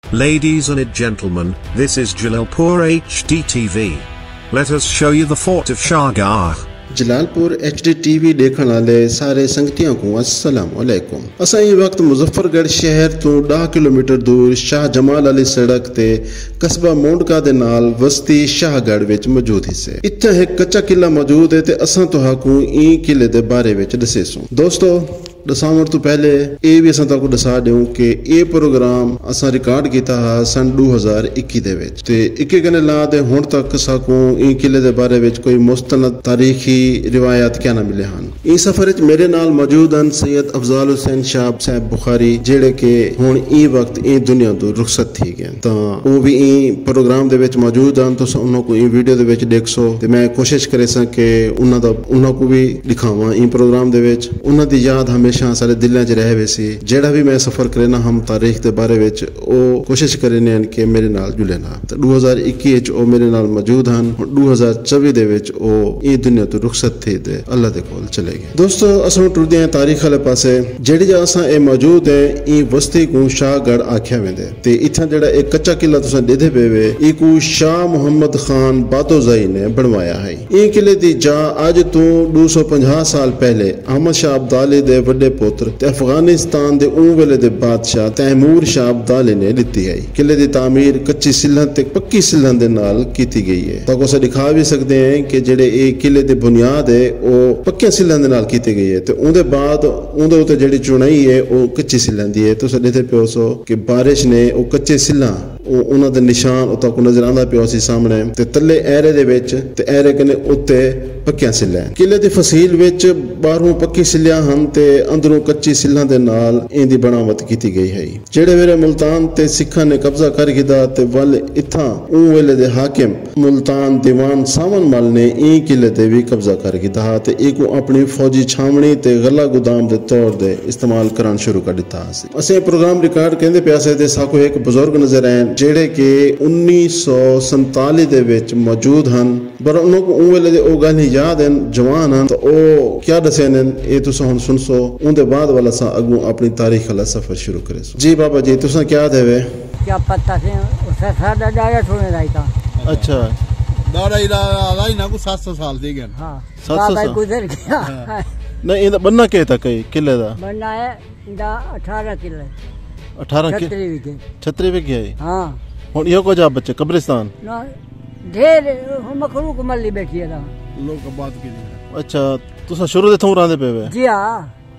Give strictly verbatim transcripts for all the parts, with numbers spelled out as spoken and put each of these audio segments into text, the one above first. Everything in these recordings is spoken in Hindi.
Ladies and gentlemen, this is Jalalpur H D T V. Let us show you the fort of Shah Garh. Jalalpur H D T V देखने वाले सारे संगतियों को अस्सलाम वालेकुम। असा ये वक्त मुजफ्फरगढ़ शहर तो दस किलोमीटर दूर शाह जमाल अली सड़क ते कस्बा मोंडका दे नाल वस्ती शाहगढ़ विच मौजूद हिस्से इत्थे एक कच्चा किला मौजूद है ते असा तुहाकू ई किले दे बारे विच दसेसूं। दोस्तों दसावण तो पहले ये भी असा तुहाकू दसा दूं कि ये प्रोग्राम असा रिकॉर्ड किया हा सन दो हज़ार इक्की दे विच ते इक्की कने ला दे हुण तक साकू ई किले दे बारे विच कोई मुस्तनद तारीखी रिवायत क्या ना मिले हैं। इस सफर च मेरे नाल मौजूद हैं सैयद अफजाल हुसैन शाह साहब बुखारी जेड़े के हुण ई वक्त ई दुनिया तो रुखसत थी गए तो वो भी ई प्रोग्राम दे विच मौजूद हैं। तो उन्हों को ई वीडियो दे विच देख सो ते मैं कोशिश करे सा कि उन्हां दा उन्हां को भी दिखावां ई प्रोग्राम दे विच उन्हां दी याद हमेशा सारे दिलों च रह वैसी जेड़ा भी मैं सफर करे ना हम तारीख के बारे विच ओ कोशिश करे ने कि मेरे नाल जुले ना। तो दो हज़ार इक्की च ओ मेरे नाल मौजूद हैं। दो हज़ार चौबीस दे विच ओ ई दुनिया तो रुखसत थे ते अल्लाह दे कोल चले गए। दोस्तों असां टुरदे हैं तारीख वाले पासे जेड़ी जगह असां ए मौजूद है ई वस्ती को शाहगढ़ आख्या वेंदे ते इत्थां जेड़ा एक कच्चा किला तुसां देदे पेवे ई को शाह मोहम्मद खान बादोजाई ने बनवाया है। ई किले दी जा अज तो दो सौ पचास साल पहले अहमद शाह अब्दाली दे वड्डे पुत्र ते अफगानिस्तान दे उन वेले दे बादशाह तैमूर शाह अब्दाली ने लिती है। किले दी तामीर कच्ची सिल्हां ते पक्की सिल्हां दे नाल कीती गई है। ताको असां दिखा भी सकते हैं कि जेड़े ए किले दी बुनियाद है वो पक्के सिल्हां दे नाल कीती गई है ते उनदे बाद उनदे उत्ते जेड़ी चुनाई है वो कच्ची सिल्हां दी है। तुसां देखे पियो सो कि बारिश ने वो कच्चे सिल्हां उन्हां दे निशान उता को नजर आंदा पियो सी सामने ते तले एरे दे विच ते एरे कने उत्ते पक्कियां सिल्हां। किले दी फसील विच बाहरों पक्की सिल्हां हन ते अंदरों कच्ची सिल्हां दे नाल इंदी बनावट कीती गई है। जेड़े वेले मुल्तान ते सिखां ने कब्जा कर गिदा ते वल इत्थां उन वेले दे हाकिम मुल्तान दीवान सावन मल ने ई किले ते भी कब्जा कर गिदा ते इको अपनी फौजी छावनी ते गला गोदाम दे तौर दे इस्तेमाल करन शुरू कर दिता सी। असें प्रोग्राम रिकॉर्ड कहंदे प्यासे ते साको एक बुजुर्ग नजर आए जेड़े के उन्नीस सौ सैंतालीस दे विच मौजूद हन पर उन्हों को उन वेले दे ओ गल याद हैं जवान हन तो ओ क्या दसे ने ए तुसां हुण सुन सो उनदे बाद वाला सा अगू अपनी तारीख वाला सफर शुरू करे सो। जी बाबा जी तुसां क्या देवे क्या पता से उसे सादा डाया छोड़े रही था। अच्छा दादा इला आई ना को सात सौ साल दे गए। हां बाबा गुजर गया नहीं इंदा बनना के था कई किले दा बनना है इंदा अठारह किले अठारह छतरी विके छतरी विके है। हां हुन यो को जा बच्चे कब्रिस्तान ना ढेर मखलूक मल्ली बैठी है लोग बात की। अच्छा तुसा शुरू दे थों रांदे पेवे जी हां।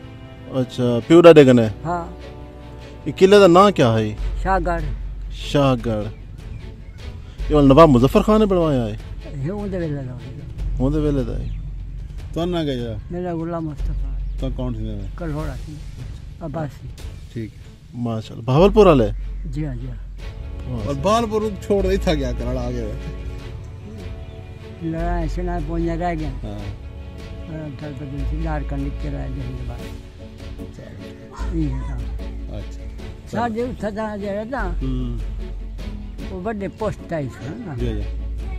अच्छा प्यू डाडे कने हां ये किले दा नाम क्या है? शाहगढ़। शाहगढ़ ये नवाब मुजफ्फर खान ने बनवाया है। ये उनदे वेले दा उनदे वेले दा है। तो ना गया मेरा गुलाम मुस्तफा तो कौन थी में कलहोड़ा थी अब्बासी। ठीक माशाल्लाह भावलपुर वाले। जी हां जी हां। और भावलपुर छोड़ दे था क्या कराड़ा आ गया लड़ाई सुना पोन्या रह गया। हां थल पे सिंगार कर लिख के रह गए बाद अच्छा साडे उठा था जेड़ा ना हम्म वो बड़े पोस्ट आई है ना जी जी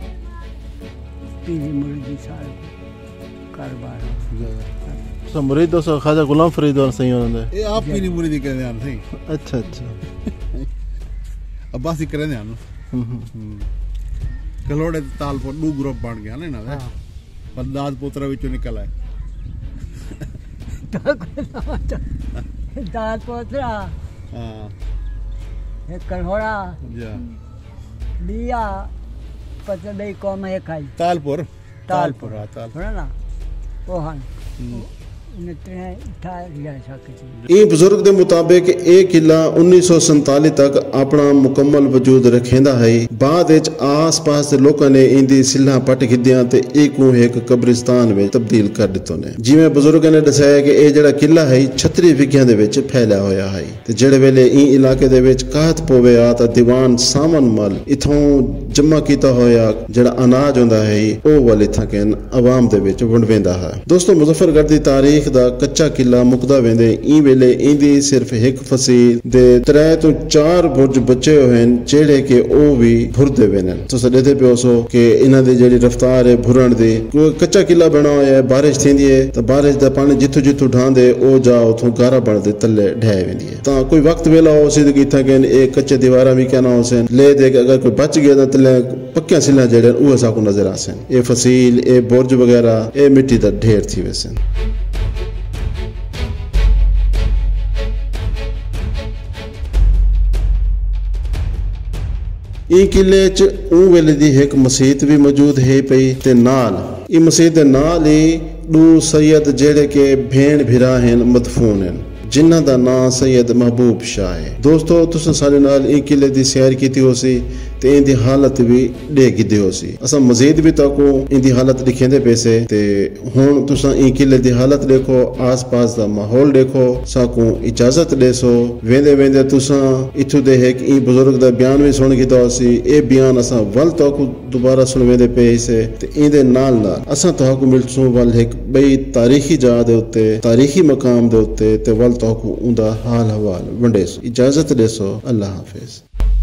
पीरी मुर्गी साल कारोबार जी सब मुरीद दोस्त खाजा गुलाम फरीद और सही होंदे ये आप पीरी मुरीदी कर ध्यान सही। अच्छा अच्छा अब्बास ही करे ध्यान हम्म कलोड़े ताल पर दो ग्रुप बन गया ना ना पर दाद पोतरा विचों निकल आए दाद पोतरा हां एक कलहोड़ा जा बिया पता नहीं कौन है खाई तालपुर तालपुर तालपुर ना वो हां ई बुजुर्ग के मुताबिक ये किला उन्नीस सौ सैंतालीस तक अपना मुकम्मल वजूद रखेंदा है। बाद विच आस पास के लोगों ने इंदी सिल्हां पट खिद्दियां ते इको एक कब्रिस्तान में तब्दील कर दितो ने। जिवें बुजुर्ग ने दसाया कि ये जेड़ा किला है छतरी विघियां दे विच फैलिया होया है ते जेड़े वेले ई इलाके दे विच कहत पवे आ तां दीवान सावन मल इथों जमा कीता होया जिहड़ा अनाज हुंदा है ओ वाले इत्थां कहन आवाम दे विच वंडवेंदा है। दोस्तों मुजफ्फरगढ़ दी तारीख दा कच्चा किला मुकदा वेंदे ई वेले इंदी सिर्फ एक फसील दे त्रै तो चार बुर्ज बचे होए जेड़े के ओ भी भुरदे वेन। तुसीं ॾिसदे पियो सो कि इन्हां दी जेहड़ी रफ्तार है भुरण दी, कोई कच्चा किला बना होया है, बारिश थींदी है तो बारिश दा पानी जिथों जिथों ढांदे ओ जा उथों गारा बनदे तले ढह वेंदी है। तां कोई वक्त वेला हो सी कि इत्थां कहन एक कच्चे दीवारा भी कहना हो सन ले दे अगर कोई बच गया तो तले पक्कियां सिला जेड़े वो साकू नजर आ सन। ए फसील ए बुर्ज वगैरह ए मिट्टी दा ढेर थी वैसन। ई किले च ऊ वेले दी एक मसीत भी मौजूद है पई ते नाल ई मसीत दे नाल ही दो सैयद जेड़े के भेण भिरा हैं मदफून हैं जिन्हां दा नाम सैयद महबूब शाह है। दोस्तों तुसां सारे नाल ई किले दी सैर कीती होसी ते इंदी हालत भी देखी होसी। असां मजीद भी ताको इंदी हालत दिखेंदे पैसे ते हुण तुसां ई किले दी हालत देखो, आस पास दा माहौल देखो, साकू इजाजत देसो। वेंदे वेंदे तुसां इथों दे एक ई बुजुर्ग दा बयान भी सुन कीता होसी। ए बयान असां वल ताको दोबारा सुन वेंदे पैसे ते इंदे नाल नाल असां ताको मिलसू वल एक बई तारीखी जगह दे उत्ते, तारीखी मकाम दे उत्ते ते वल ताको उंदा हाल हवाल वंडेसो। इजाजत देसो। अल्लाह हाफिज।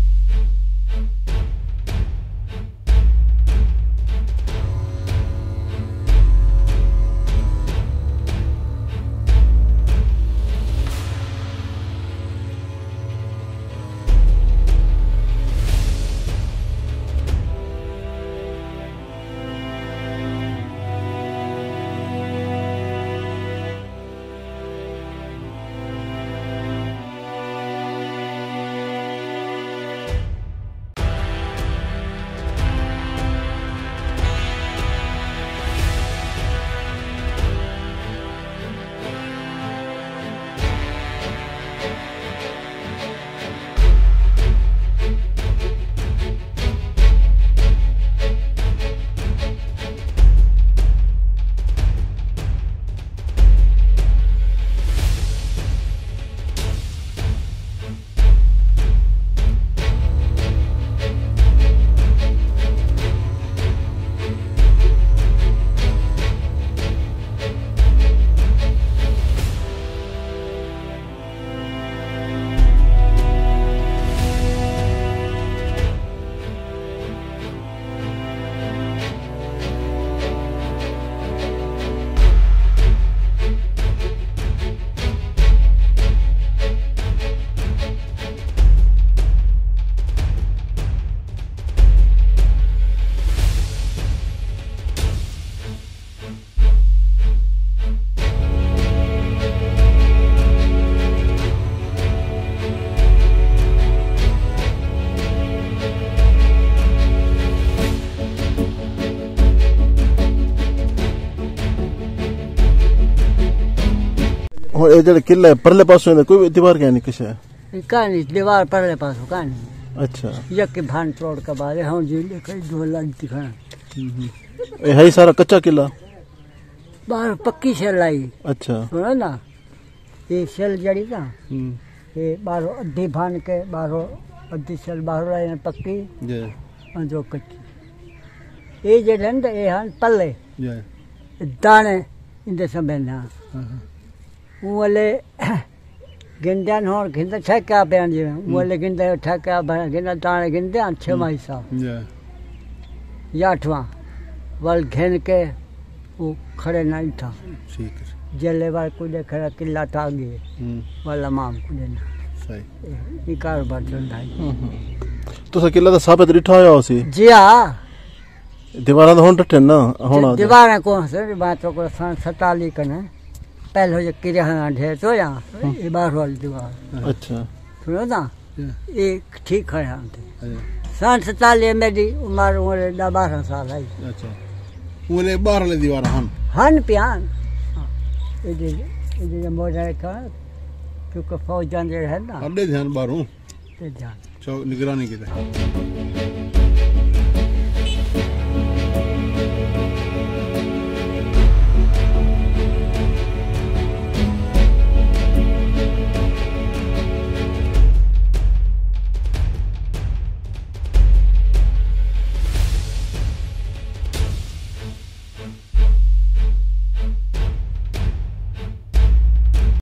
और ये जो किला है परले पासों है कोई दीवार क्या नहीं कुछ है कहानी दीवार परले पास कहानी। अच्छा यक के भान तोड़ के बाद हम जी कई दो लाख दिखाना ये है ही सारा कच्चा किला बाहर पक्की शेल आई। अच्छा सुनो ना ये शेल जड़ी ना ये बाहर अद्धी भान के बाहर अद्धी शेल बाहर आई पक्की जे जो कच्ची ये जे रंद ये हन पल्ले दाने इंदे समय ना वाले गिनते हो गिनते ठेका पे जी वाले गिनते ठेका गिनते दाने गिनते छह माइसा आठवां वाल घेन के वो खड़े नहीं था जले वाल को देखा किला था गए वाला माम को देना सही ये कारोबार चलता है। तो सा किला तो साबित रिठा आया उसी जी हाँ दीवारा तो हों टट्टे ना होना दीवारा कौन से बातों को सताली कने पहले हो किरे हाँ ढेर तो यहाँ ये बार वाली दीवार। अच्छा सुनो ना ये ठीक है यहाँ थे सन सताली मेरी उम्र उम्र दा बारह साल आई। अच्छा उन्हें बाहर ले दीवार हन हन पियान ये ये मोजा का क्योंकि फौज जान है ना अड्डे ध्यान बारू ते ध्यान चौ निगरानी की